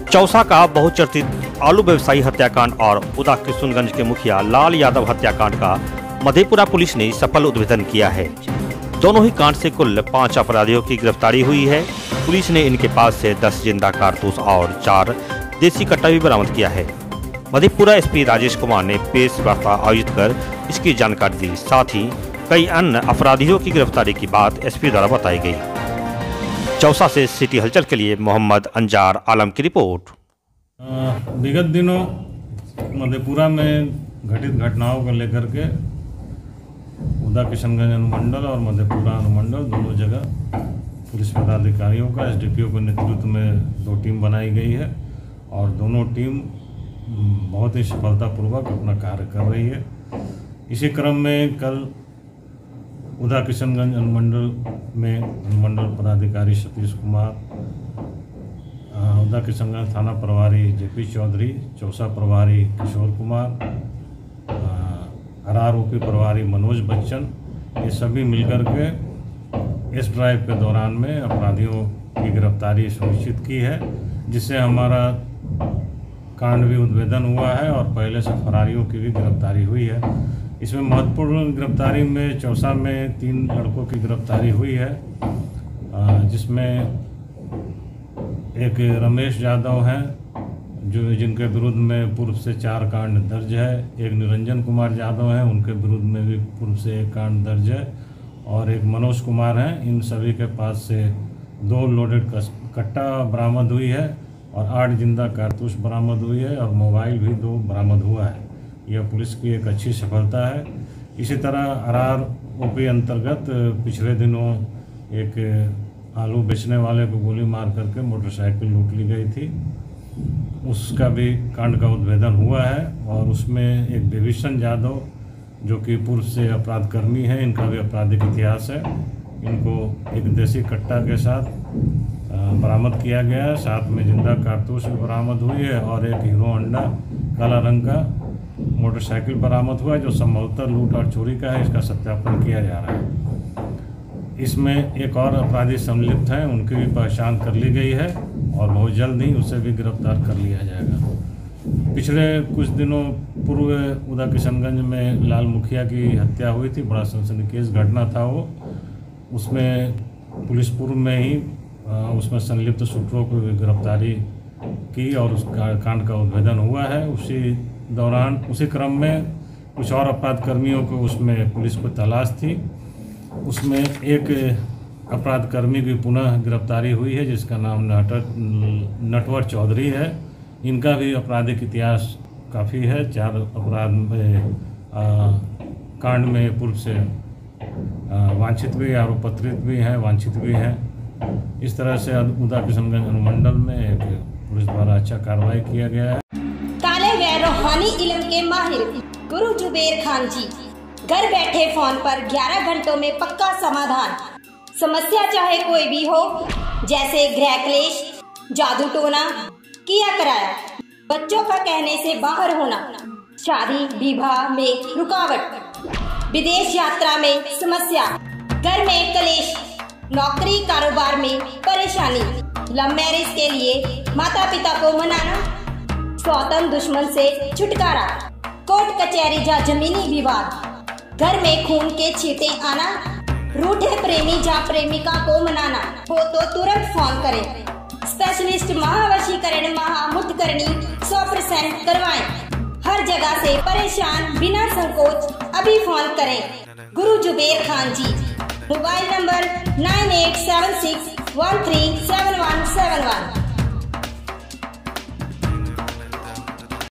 चौसा का बहुचर्चित आलू व्यवसायी हत्याकांड और उदा किशुनगंज के मुखिया लाल यादव हत्याकांड का मधेपुरा पुलिस ने सफल उद्भेदन किया है। दोनों ही कांड से कुल 5 अपराधियों की गिरफ्तारी हुई है। पुलिस ने इनके पास से 10 जिंदा कारतूस और 4 देसी कट्टा भी बरामद किया है। मधेपुरा एसपी राजेश कुमार ने प्रेस वार्ता आयोजित कर इसकी जानकारी दी। साथ ही कई अन्य अपराधियों की गिरफ्तारी की बात एसपी द्वारा बताई गई। चौसा से सिटी हलचल के लिए मोहम्मद अंजार आलम की रिपोर्ट। विगत दिनों मधेपुरा में घटित घटनाओं को लेकर के उदा किशनगंज अनुमंडल और मधेपुरा अनुमंडल दोनों जगह पुलिस पदाधिकारियों का एसडीपीओ के नेतृत्व में 2 टीम बनाई गई है और दोनों टीम बहुत ही सफलतापूर्वक अपना कार्य कर रही है। इसी क्रम में कल उदा किशनगंज अनुमंडल में अनुमंडल पदाधिकारी सतीश कुमार, उदा किशनगंज थाना प्रभारी जेपी चौधरी, चौसा प्रभारी किशोर कुमार, आरआरओपी प्रभारी मनोज बच्चन, ये सभी मिलकर के इस ड्राइव के दौरान में अपराधियों की गिरफ्तारी सुनिश्चित की है, जिससे हमारा कांड भी उद्भेदन हुआ है और पहले से फरारियों की भी गिरफ्तारी हुई है। इसमें महत्वपूर्ण गिरफ्तारी में चौसा में 3 लड़कों की गिरफ्तारी हुई है, जिसमें एक रमेश यादव हैं जिनके विरुद्ध में पूर्व से 4 कांड दर्ज है। एक निरंजन कुमार यादव हैं, उनके विरुद्ध में भी पूर्व से 1 कांड दर्ज है और एक मनोज कुमार हैं। इन सभी के पास से 2 लोडेड कट्टा बरामद हुई है और 8 जिंदा कारतूस बरामद हुई है और मोबाइल भी 2 बरामद हुआ है। यह पुलिस की एक अच्छी सफलता है। इसी तरह आरआरओपी अंतर्गत पिछले दिनों एक आलू बेचने वाले को गोली मार करके मोटरसाइकिल लूट ली गई थी, उसका भी कांड का उद्भेदन हुआ है और उसमें एक विभीषण यादव जो कि पूर्व से अपराधकर्मी हैं, इनका भी आपराधिक इतिहास है। इनको एक देसी कट्टा के साथ बरामद किया गया है, साथ में जिंदा कारतूस भी बरामद हुई है और एक हीरो होंडा काला रंग का मोटरसाइकिल बरामद हुआ है, जो संभवतः लूट और चोरी का है। इसका सत्यापन किया जा रहा है। इसमें एक और अपराधी संलिप्त हैं, उनकी भी पहचान कर ली गई है और बहुत जल्द ही उसे भी गिरफ्तार कर लिया जाएगा। पिछले कुछ दिनों पूर्व उदा किशनगंज में लाल मुखिया की हत्या हुई थी, बड़ा सनसनीखेज घटना था वो। उसमें पुलिस पूर्व में ही उसमें संलिप्त शूटरों को गिरफ्तारी की और उस कांड का उद्भेदन हुआ है। उसी क्रम में कुछ और अपराधकर्मियों को उसमें पुलिस को तलाश थी। उसमें एक अपराधकर्मी की पुनः गिरफ्तारी हुई है, जिसका नाम नटवर चौधरी है। इनका भी आपराधिक इतिहास काफ़ी है। 4 अपराध में कांड में पूर्व से वांछित भी, आरोपपत्रित भी हैं, वांछित भी हैं। इस तरह से उदा किशनगंज अनुमंडल में एक पुलिस द्वारा अच्छा कार्रवाई किया गया है। काले व रूहानी इल्म के माहिर गुरु जुबेर खान जी घर बैठे फोन पर 11 घंटों में पक्का समाधान। समस्या चाहे कोई भी हो, जैसे गृह क्लेश, जादू टोना, किया कराया, बच्चों का कहने से बाहर होना, शादी विवाह में रुकावट, विदेश यात्रा में समस्या, घर में कलेश, नौकरी कारोबार में परेशानी, लव मैरिज के लिए माता पिता को मनाना, स्वतंत्र दुश्मन से छुटकारा, कोर्ट कचहरी या जमीनी विवाद, घर में खून के छींटे आना, रूठे प्रेमी या प्रेमिका को मनाना हो तो तुरंत फोन करें। स्पेशलिस्ट महावशीकरण महामुठकरणी 100% करवाएं। हर जगह से परेशान बिना संकोच अभी फोन करें। Guru Zuber Khan ji, mobile number 9876137171।